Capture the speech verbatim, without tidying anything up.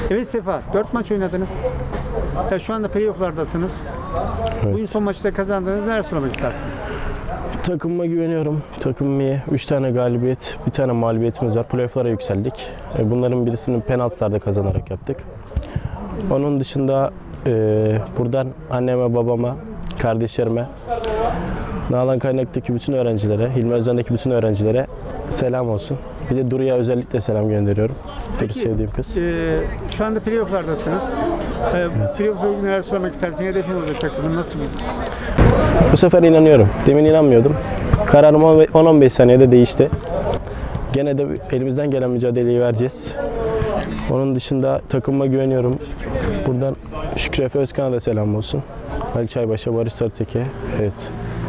Evet Sefa, dört maç oynadınız. Ya şu anda playoff'lardasınız. Evet. Bugün son maçta kazandınız. Neler söylemek istersin? Takımıma güveniyorum. Takımım iyi. üç tane galibiyet, bir tane mağlubiyetimiz var. Playoff'lara yükseldik. E, Bunların birisini penaltılarda kazanarak yaptık. Onun dışında e, buradan anneme, babama, kardeşlerime, Nalan Kaynak'taki bütün öğrencilere, Hilmi Özden'deki bütün öğrencilere selam olsun. Bir de Duru'ya özellikle selam gönderiyorum. Duru sevdiğim kız. E, şu anda playoff'lardasınız. E, evet. Playoff'la ilgili neler söylemek istersin? Hedefin olacak takımın nasıl bir? Bu sefer inanıyorum. Demin inanmıyordum. Kararım on on beş saniyede değişti. Gene de elimizden gelen mücadeleyi vereceğiz. Onun dışında takımıma güveniyorum. Buradan Şükrü Efe Özkan'a da selam olsun. Ali Çaybaş'a, Barış Sarıtekin. Evet.